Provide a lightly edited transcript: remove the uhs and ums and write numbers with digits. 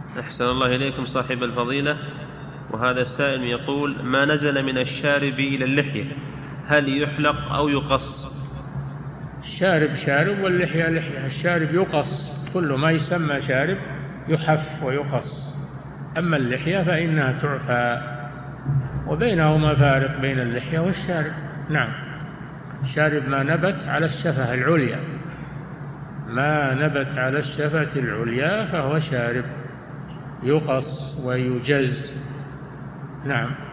أحسن الله إليكم صاحب الفضيلة. وهذا السائل يقول: ما نزل من الشارب إلى اللحية هل يحلق أو يقص؟ الشارب شارب واللحية لحية. الشارب يقص، كل ما يسمى شارب يحف ويقص، أما اللحية فإنها تعفى، وبينهما فارق بين اللحية والشارب. نعم، الشارب ما نبت على الشفة العليا، ما نبت على الشفة العليا فهو شارب، يقص ويجز. نعم.